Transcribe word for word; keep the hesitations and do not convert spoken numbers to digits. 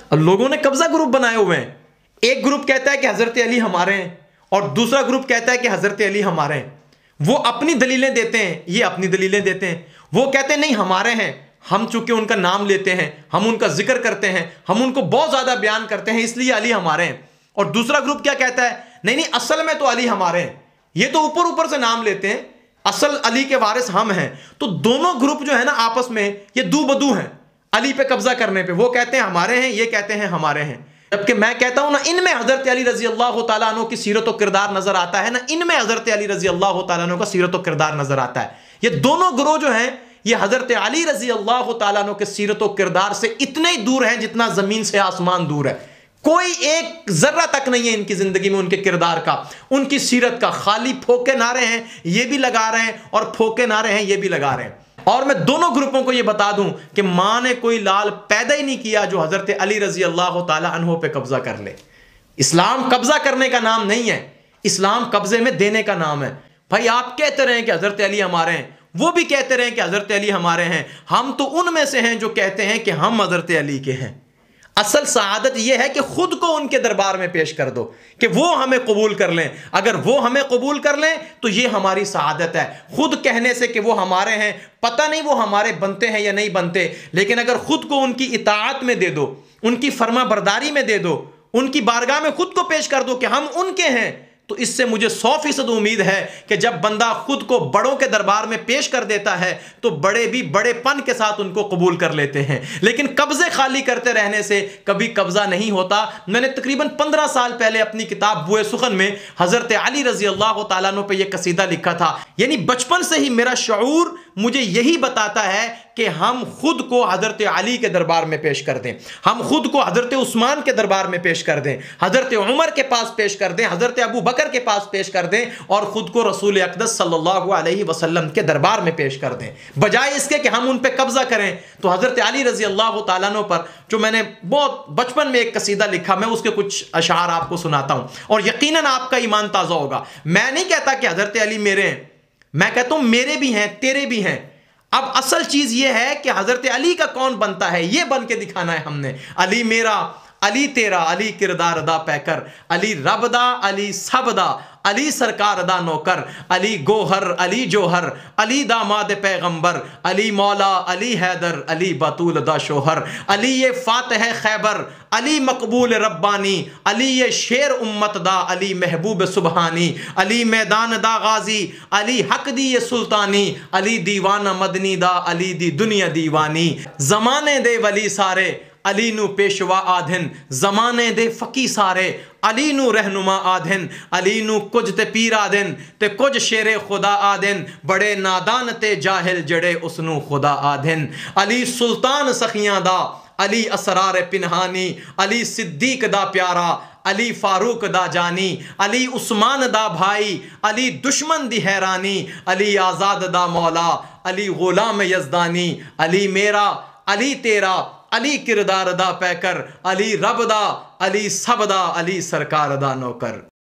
अब लोगों ने कब्जा ग्रुप बनाए हुए हैं। एक ग्रुप कहता है कि हजरत अली हमारे हैं और दूसरा ग्रुप कहता है कि हजरत अली हमारे हैं। वो अपनी दलीलें देते हैं, ये अपनी दलीलें देते हैं। वो कहते हैं नहीं हमारे हैं, हम चूंकि उनका नाम लेते हैं, हम उनका जिक्र करते हैं, हम उनको बहुत ज्यादा बयान करते हैं, इसलिए अली हमारे हैं। और दूसरा ग्रुप क्या कहता है, नहीं नहीं असल में तो अली हमारे हैं, ये तो ऊपर ऊपर से नाम लेते हैं, असल अली के वारिस हम हैं। तो दोनों ग्रुप जो है ना आपस में ये दू बदू हैं अली पे कब्जा करने पे। वो कहते हैं हमारे हैं, ये कहते हैं हमारे हैं। जबकि मैं कहता हूं ना इनमें हजरत अली रजी अल्लाह तआला अन्हु की सीरत और किरदार नजर आता है, ना इनमें हजरत अली रजी अल्लाह तआला अन्हु का सीरत और किरदार नजर आता है। ये दोनों ग्रोह जो हैं ये हजरत अली रजी अल्लाह तआला अन्हु के सीरत और किरदार से इतने ही दूर हैं जितना जमीन से आसमान दूर है। कोई एक जर्रा तक नहीं है इनकी जिंदगी में उनके किरदार का, उनकी सीरत का। खाली फोके नारे हैं ये भी लगा रहे हैं और फोके नारे हैं ये भी लगा रहे हैं। और मैं दोनों ग्रुपों को यह बता दूं कि मां ने कोई लाल पैदा ही नहीं किया जो हजरत अली रजी अल्लाह तआला अन्हु पे कब्जा कर ले। इस्लाम कब्जा करने का नाम नहीं है, इस्लाम कब्जे में देने का नाम है। भाई आप कहते रहे कि हजरत अली हमारे हैं, वो भी कहते रहे कि हजरत अली हमारे हैं, हम तो उनमें से हैं जो कहते हैं कि हम हजरत अली के हैं। असल सआदत यह है कि खुद को उनके दरबार में पेश कर दो कि वो हमें कबूल कर लें। अगर वो हमें कबूल कर लें तो ये हमारी सआदत है। खुद कहने से कि वो हमारे हैं, पता नहीं वो हमारे बनते हैं या नहीं बनते, लेकिन अगर खुद को उनकी इताअत में दे दो, उनकी फर्मा बरदारी में दे दो, उनकी बारगाह में खुद को पेश कर दो कि हम उनके हैं, तो इससे मुझे सौ फीसद उम्मीद है कि जब बंदा खुद को बड़ों के दरबार में पेश कर देता है तो बड़े भी बड़ेपन के साथ उनको कबूल कर लेते हैं। लेकिन कब्जे खाली करते रहने से कभी कब्जा नहीं होता। मैंने तकरीबन पंद्रह साल पहले अपनी किताब बुए सुखन में हजरत अली रजी अल्लाह तआला अन्हु पे यह कसीदा लिखा था। यानी बचपन से ही मेरा शऊर मुझे यही बताता है कि हम खुद को हजरत अली के दरबार में पेश कर दें, हम खुद को हजरत उस्मान के दरबार में पेश कर दें, हजरत उमर के पास पेश कर दें, हजरत अबू बकर के पास पेश कर दें और खुद को रसूल अक़दस सल्लल्लाहु अलैहि वसल्लम के दरबार में पेश कर दें, बजाय इसके कि हम उन पे कब्जा करें। तो हजरत अली रजी अल्लाह तआला अन्हु पर जो मैंने बहुत बचपन में एक कसीदा लिखा, मैं उसके कुछ अशार आपको सुनाता हूं और यकीनन आपका ईमान ताजा होगा। मैं नहीं कहता कि हजरत अली मेरे हैं, मैं कहता हूं मेरे भी हैं, तेरे भी हैं। अब असल चीज यह है कि हजरत अली का कौन बनता है, यह बन के दिखाना है हमने। अली मेरा, अली तेरा, अली किरदार दा पैकर, अली रबदा, अली सबदा, अली सरकार दा नौकर, अली गोहर, अली जोहर, अली दामाद पैगंबर, अली मौला, अली हैदर, अली बतूल दा शोहर, अली ये फातह खैबर, अली मकबूल रब्बानी, अली ये शेर उम्मत दा, अली महबूब सुबहानी, अली मैदान दा गाजी, अली हक दी ये सुल्तानी, अली दीवाना मदनी दा, अली दी दुनिया दीवानी। जमाने दे वली सारे अली नू पेशवा आधिन, जमाने दे फकी सारे अली नू रहनुमा आधिन, अली नू कुछ ते पीर आधिन ते कुछ शेरे खुदा आधिन, बड़े नादान ते जाहिल जड़े उसनू खुदा आधिन। अली सुल्तान सखियां दा, अली असरार पिनहानी, अली सिद्दीक दा प्यारा, अली फारूक दा जानी, अली उस्मान दा भाई, अली दुश्मन दी हैरानी, अली आज़ाद दा मौला, अली गुलाम यज़दानी, अली मेरा, अली तेरा, अली किरदार दा पैकर, अली रब दा, अली सबदा, अली सरकार दा नौकर।